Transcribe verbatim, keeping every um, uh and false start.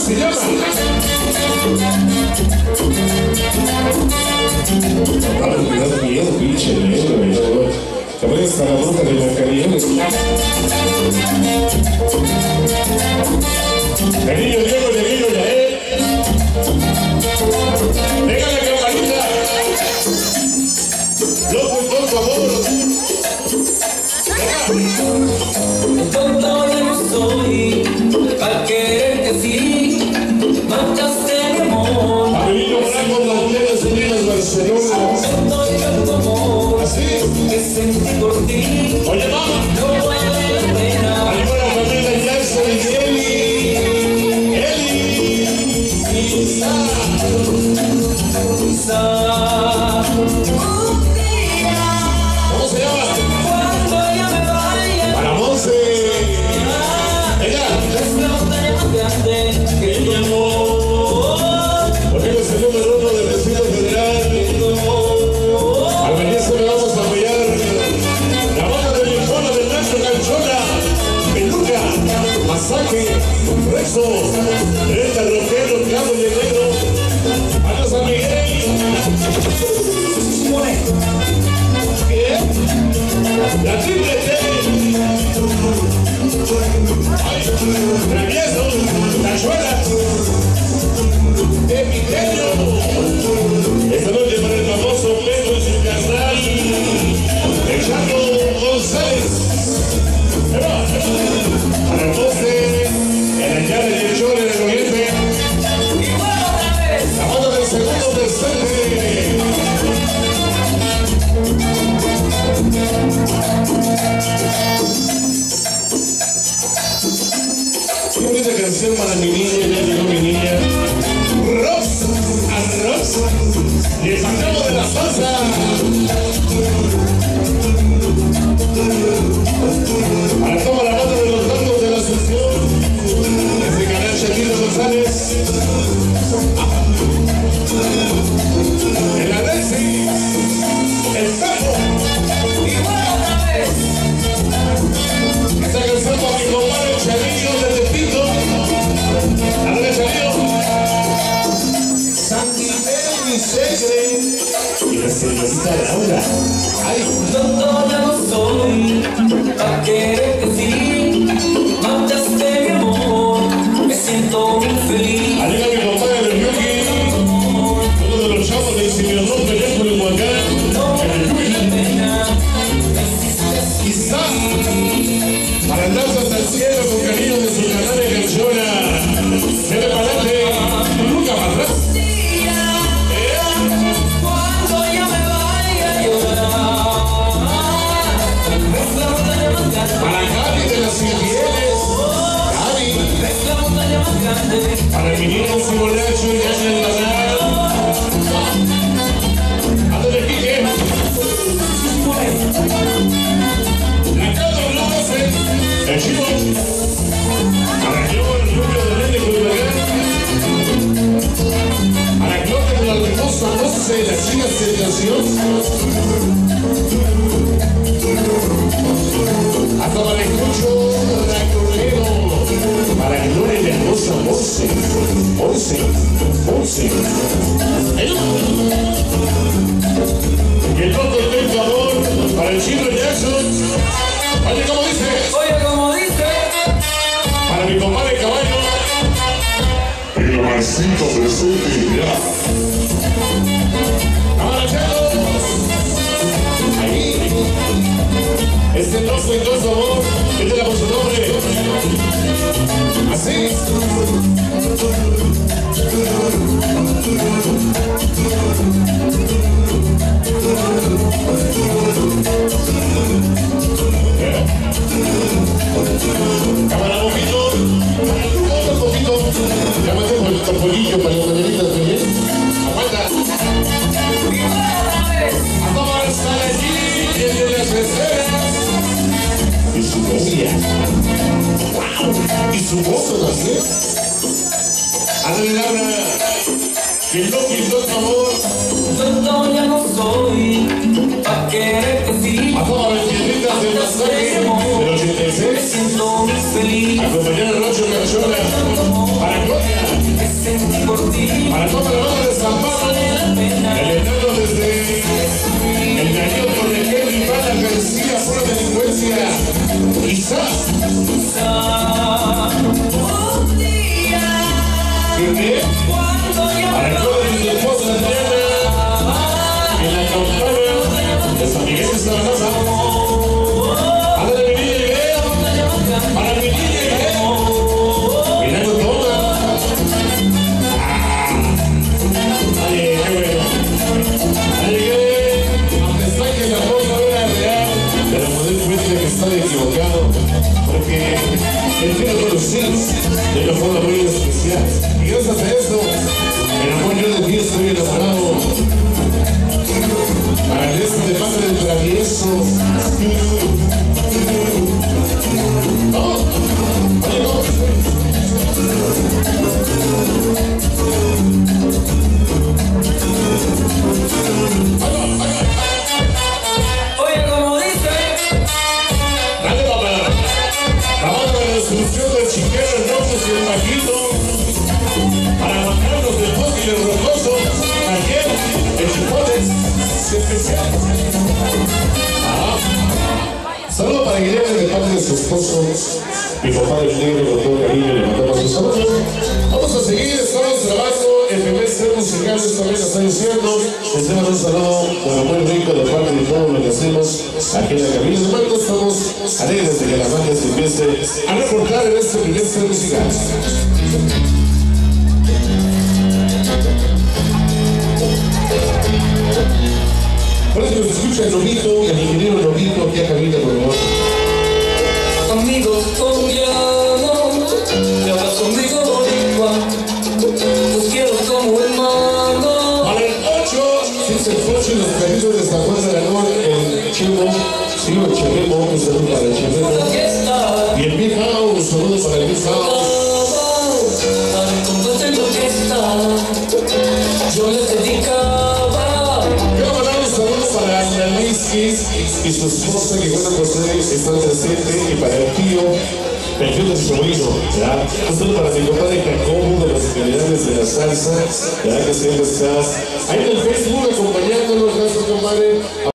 se llama? Dale, cuidado, miedo, pinche negro, negro. Te voy a estar la boca de Blancanieves. Neguillo Diego, Neguillo Yael. Venga la campanita. Loco, por favor. Tonto ya no soy, al quererte sí, marchaste mi amor. Avenida Blanco, las nenas unidas Barcelona. Estoy en tu amor, Así. que sentí por ti. Oye, mamá. No vale la pena. Arriba la familia Jackson y Eli. Eli. Isa. Quizá un día, ¿Cómo se llama? cuando ya me vaya, Para Monse. Ella. es la montaña más grande que mi amor. Ponemos el número uno del Distrito Federal. Al venirse le vamos a apoyar la banda de Lijona, de Nacho Canchona, Peluca, Masaje, Rezo, Reta, Roquero, Cabo y Negro, a San Miguel. ¿Qué? La triple T. Travieso, Tachuela, Epitelio. Esta noche para el famoso Pedro y su carnal, el Chaco González. Para el doce, en la llave del Chore en el oriente. La banda del segundo tercer. Qué bonita canción para mi niña, ya llegó mi niña. Rox, arroz, y el Santiago de la salsa. Para toda la banda de los tangos de la Asunción, desde canal Shakiro González. El Alexi, el Sapo. Esta canción para mi compadre Charillo de Tepito. Dale, Charillo. Santi Baby Segre. Y la señorita Laura. Ay. Tonto ya no soy, al quererte sí, marchaste mi amor, me siento muy feliz. Arriba mi compadre del Yuki. Uno de los chavos de Simeonón peleó por el Huacán. No vale la pena, Quizá para el danza hasta el cielo con cariño de su canal de canchona. Se le para adelante, nunca para atrás. cuando ya me vaya a llorar, es la montaña más grande, Para Gaby de las infieles. Gaby. es la montaña más grande. Para mi niño Simonacho y Ana el Banal. Ándale, Quique. La Cata Blanca, el Chivo. Para yo, el rubio de Nene Culverán. Para Gloria de la hermosa Monse, la chica sensación. Hasta para el escucho, Racorero. Para Gloria de la hermosa Monse. Monse, Monse. Y el otro del favor para el Chino Jackson. Oye, ¿cómo dice? Oye, como dice, Para mi compadre Caballo. El Marcito presente ya. Cámara, Chaco. Ahí. Este trozo y todo favor. Métela por su nombre. Así. Cámara, poquito. Otro poquito. Ya metemos el topolillo para las mañanitas también. Aguanta. A tomar sal allí, el de las esferas. Y su novia. Wow. Y su voz también. Ándale, Laura. Que el loco y todo amor. tonto ya no soy, pa' quererte sí, A todas las piedritas del masaje del ochenta y me seis. siento muy feliz. Acompañar a Rocho Canchona. Para Gloria. muy bien. Para el joven y su esposa Adriana, en la campana de San Miguel de Zaragoza. Ándale, mi niña Idea, para mi niña Idea. Milagro toma. Ay, qué bueno. Ay, qué. Aunque saque la ropa de la real, pero me doy cuenta que estoy equivocado, porque entiendo con los hijos de una forma muy especial. Y gracias a eso, el amor yo de ti estoy enamorado. Para el resto de padre del travieso. ¡No! ¡Oye, no! Oye, como dice, ¡Dale, papá! Trabaja la destrucción del chiquero, el rojo y el paquito. Para bajarnos del bosque y el rocoso, ayer el chipote especial. Ah. Saludo para Guillermo de parte de su esposo, mi papá del negro, con todo cariño le mandamos sus saludos. Vamos a seguir, estamos grabando el primer set musical de esta vez, está diciendo. Les damos un saludo bueno, muy rico de parte de todo lo que hacemos aquí en la cabina. Hermanos, estamos alegres de que la banda se empiece a reportar en este primer set musical. Por eso nos escucha el Lobito, el ingeniero Lobito, aquí a cabina, por favor. amigos colombianos, te hablas conmigo boricua, los quiero como hermano. Para el ocho, si se ocho los perritos de San Juan de Aragón, el Chemo, sí, el Chemo, un saludo para el Chemo. Y el Big House, un saludo para el Big House. Yo les dedicaba. Quiero mandar un saludo para la Lizy y su esposa que bueno por ser están presentes, y para el tío, el tío de su sobrino, ¿verdad? Un saludo para mi compadre Jacobo, de los generales de la salsa, ¿verdad? Que siempre está ahí en el Facebook acompañándonos, gracias compadre.